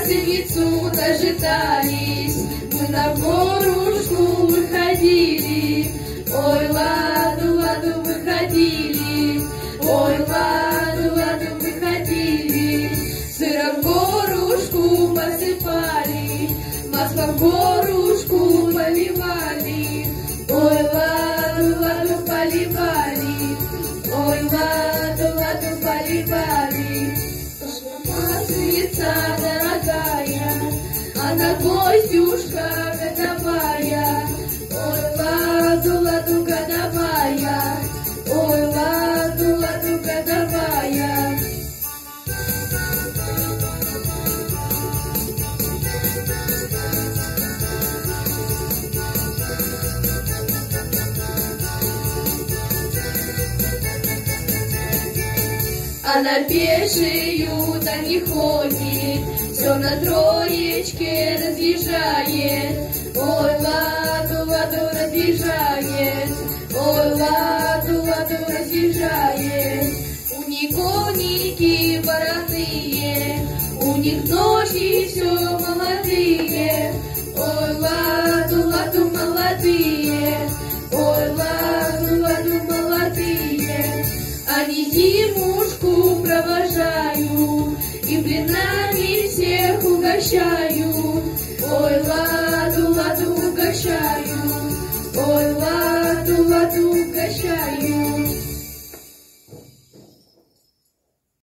Масленицу дожидались, мы на горушку выходили. Ой, ладу, ладу, выходили, ой, ладу, ладу, выходили. Сыром горушку посыпали, маслом горушку поливали. Ой, ладу, ладу, поливали, ой, ладу, ладу, поливали. Масленица дорогая, она гостюшка годовая. Ой, ладу, ладу, годовая, ой, ладу, ладу, годовая. Она пешею-то не ходит, все на троечке разъезжает. Ой, ладу, ладу, разъезжает, ой, ладу, ладу, разъезжает. У них коники вороные, у них ножки все молодые. Ой, ладу, ладу, молодые, ой, ладу, ладу, молодые. Они зимушку провожают и блинами всех угощают. Ой, ладу, ладу, угощают, ой, ладу, ладу, угощают.